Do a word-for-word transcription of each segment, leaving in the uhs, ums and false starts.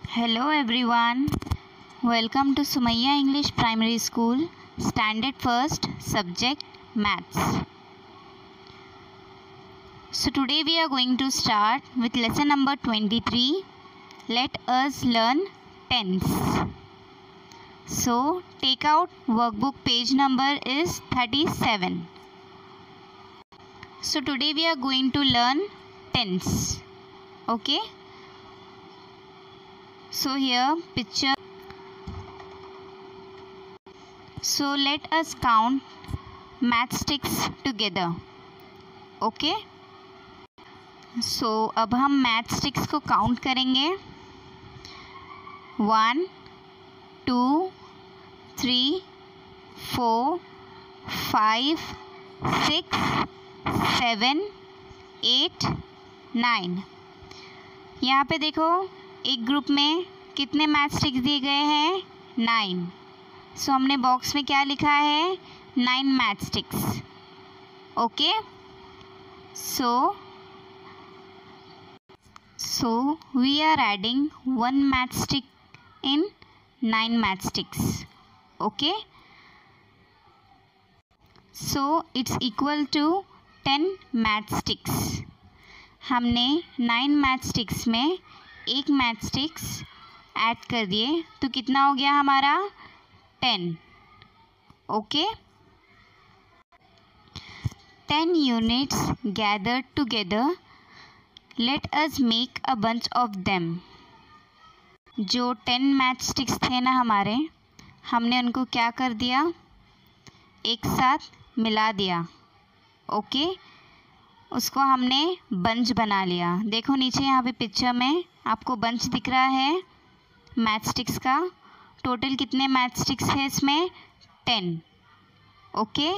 Hello everyone, welcome to Sumaya English Primary School, Standard First, Subject Maths. So today we are going to start with lesson number twenty-three. Let us learn tens. So take out workbook, page number is thirty-seven. So today we are going to learn tens. Okay. So here picture. So let us count matchsticks together. Okay. So अब हम matchsticks को count करेंगे. One, two, three, four, five, six, seven, eight, nine. यहाँ पे देखो एक group में कितने मैच स्टिक्स दिए गए हैं? नाइन. सो हमने बॉक्स में क्या लिखा है? Nine match sticks. Okay. So so we are adding one match stick in nine match sticks. Okay. So it's equal to ten match sticks. हमने नाइन मैच स्टिक्स में एक मैच स्टिक्स ऐड कर दिए तो कितना हो गया हमारा? Ten. Okay. Ten units gathered together. Let us make a bunch of them. जो टेन मैच स्टिक्स थे ना हमारे, हमने उनको क्या कर दिया? एक साथ मिला दिया. ओके. उसको हमने बंच बना लिया. देखो नीचे यहाँ पे पिक्चर में आपको बंच दिख रहा है मैच स्टिक्स का. टोटल कितने मैच स्टिक्स है इसमें? Ten. Okay.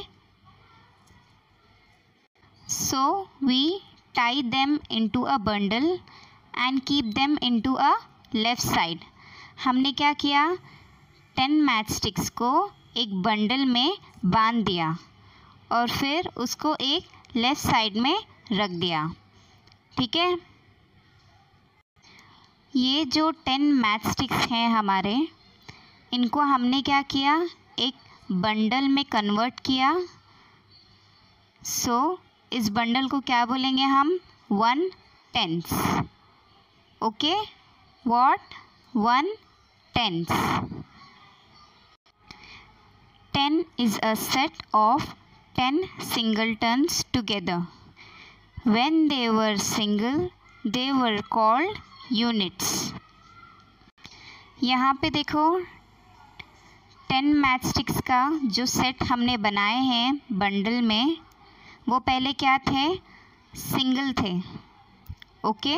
So we tie them into a bundle and keep them into a left side. हमने क्या किया? टेन मैच स्टिक्स को एक बंडल में बांध दिया और फिर उसको एक लेफ्ट साइड में रख दिया. ठीक है. ये जो टेन मैच स्टिक्स हैं हमारे, इनको हमने क्या किया? एक बंडल में कन्वर्ट किया. सो so, इस बंडल को क्या बोलेंगे हम? One tens. Okay. What? One tens. Ten is a set of ten singletons together. When they were single, they were called units. यहाँ पे देखो टेन मैच स्टिक्स का जो सेट हमने बनाए हैं बंडल में, वो पहले क्या थे? सिंगल थे. ओके.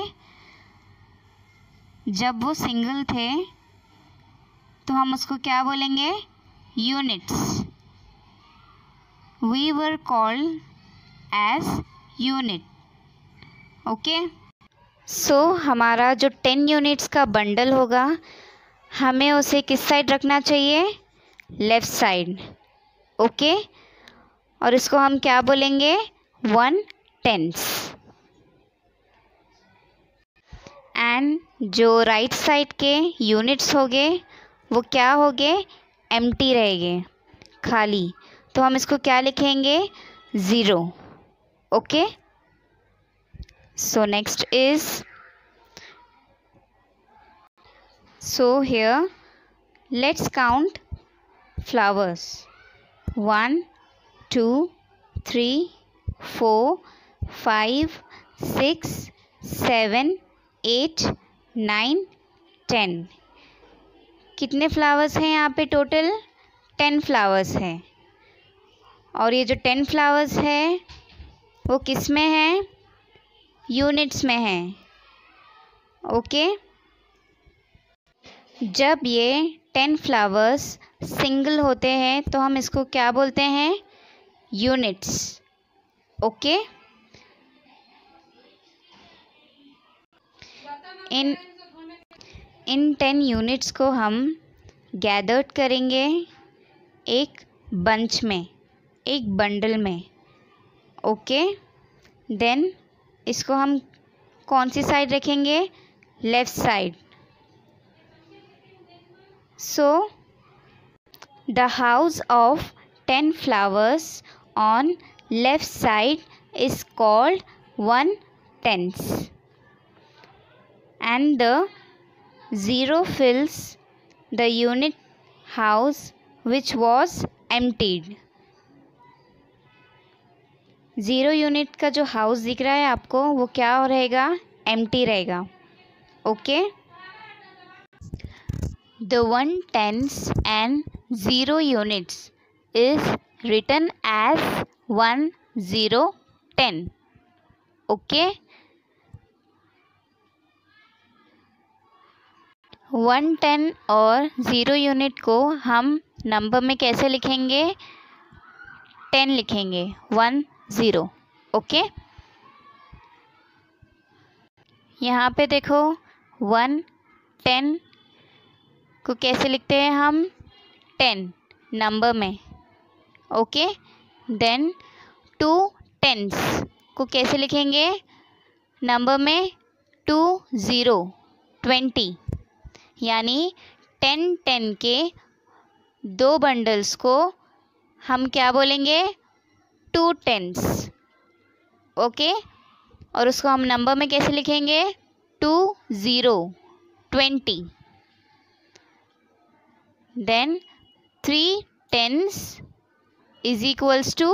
जब वो सिंगल थे तो हम उसको क्या बोलेंगे? Units. We were called as unit. Okay. So हमारा जो टेन यूनिट्स का बंडल होगा, हमें उसे किस साइड रखना चाहिए? Left side. ओके. और इसको हम क्या बोलेंगे? One tens. एंड जो राइट साइड के यूनिट्स होंगे वो क्या होंगे? एम्प्टी रहेंगे, खाली. तो हम इसको क्या लिखेंगे? Zero. Okay. So next is, so here let's count flowers. One, two, three, four, five, six, seven, eight, nine, ten. कितने फ्लावर्स हैं यहाँ पे? टोटल टेन फ्लावर्स हैं. और ये जो टेन फ्लावर्स है वो किस में है? यूनिट्स में है. ओके. जब ये टेन फ्लावर्स सिंगल होते हैं तो हम इसको क्या बोलते हैं? यूनिट्स. ओके. इन इन टेन यूनिट्स को हम गैदर्ड करेंगे एक बंच में, एक बंडल में. ओके. देन इसको हम कौन सी साइड रखेंगे? Left side. So the house of ten flowers on left side is called one tens, and the zero fills the unit house which was emptied. Zero unit का जो house दिख रहा है आपको वो क्या रहेगा, एम्प्टी रहेगा. Okay, the one tens and zero units is written as one zero ten. Okay, one ten और ज़ीरो यूनिट को हम नंबर में कैसे लिखेंगे, टेन लिखेंगे, वन ज़ीरो. ओके, यहाँ पे देखो वन टेन को कैसे लिखते हैं हम, टेन नंबर में. ओके, देन टू टेंस को कैसे लिखेंगे नंबर में, टू ज़ीरो ट्वेंटी. यानी टेन टेन के दो बंडल्स को हम क्या बोलेंगे, टू टेंस. ओके, और उसको हम नंबर में कैसे लिखेंगे, two zero twenty. Then three tens is equals to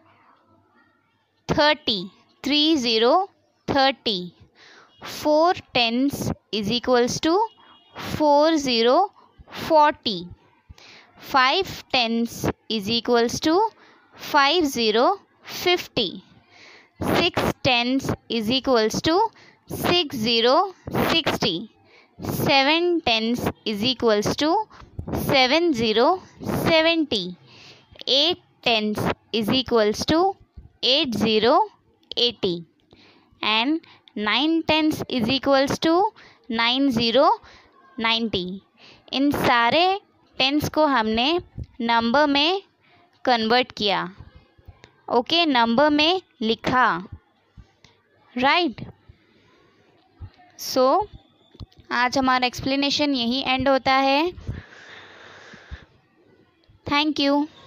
thirty, three zero thirty. Four tens is equals to four zero forty. Five tens is equals to five zero fifty. Six tens is equals to six zero sixty. Seven tens is equals to seven zero seventy. Eight tens is equals to eight zero eighty. And nine tens is equals to nine zero ninety. इन सारे tens को हमने number में convert किया. Okay, number में लिखा. Right. सो आज हमारा एक्सप्लेनेशन यही एंड होता है. Thank you.